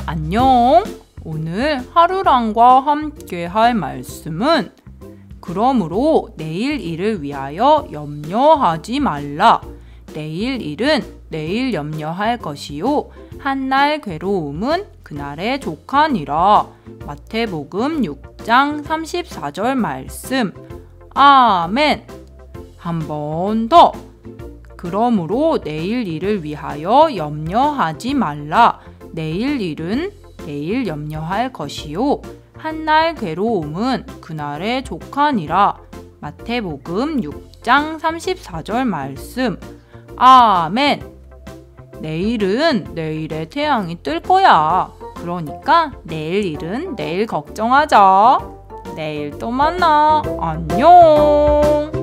안녕. 오늘 하루랑과 함께 할 말씀은 그러므로 내일 일을 위하여 염려하지 말라. 내일 일은 내일 염려할 것이요 한날 괴로움은 그날의 족하니라. 마태복음 6장 34절 말씀. 아멘. 한 번 더. 그러므로 내일 일을 위하여 염려하지 말라. 내일 일은 내일 염려할 것이요 한날 괴로움은 그날의 족하니라. 마태복음 6장 34절 말씀. 아멘. 내일은 내일의 태양이 뜰 거야. 그러니까 내일 일은 내일 걱정하자. 내일 또 만나. 안녕.